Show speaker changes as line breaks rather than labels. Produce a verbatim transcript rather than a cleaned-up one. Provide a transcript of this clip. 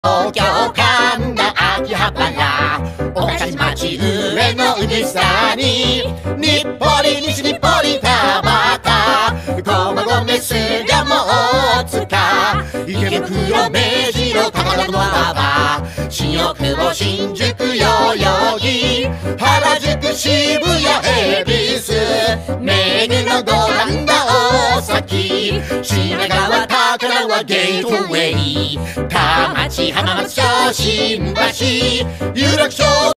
東京神田秋葉原御徒町上野海さに日暮里西日暮里田端駒込巣鴨大塚池袋目白高田馬場新大久保新宿代々木原宿渋谷恵比寿目黒五反田大崎品川高輪ゲートウェイ田町浜松町新橋有楽町